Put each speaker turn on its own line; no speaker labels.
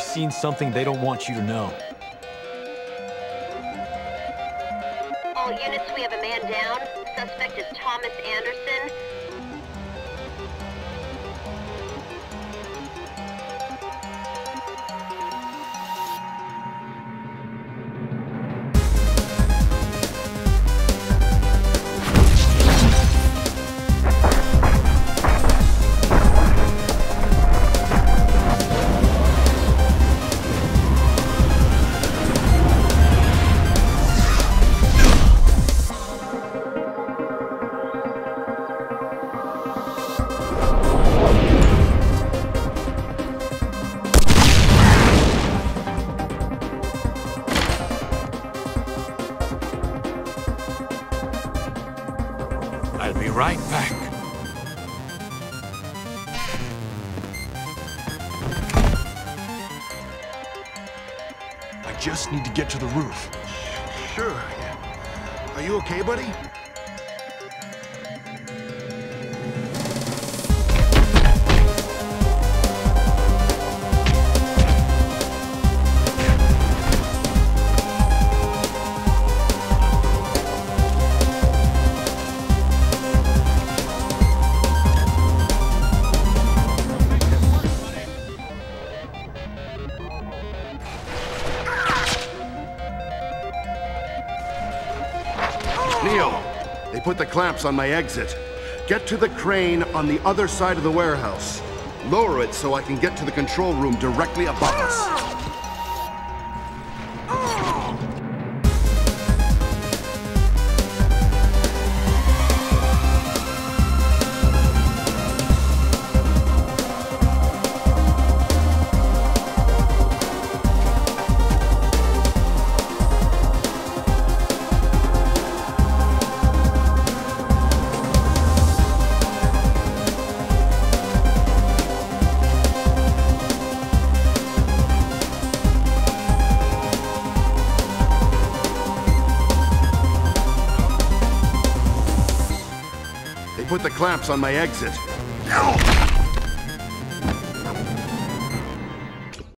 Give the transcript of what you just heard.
seen something they don't want you to know.
All units, we have a man down. Suspect is Thomas Anderson.
I'll be right back.
I just need to get to the roof.
Sure, yeah. Are you okay, buddy? Neo, they put the clamps on my exit. Get to the crane on the other side of the warehouse. Lower it so I can get to the control room directly above us. They put the clamps on my exit. Ow!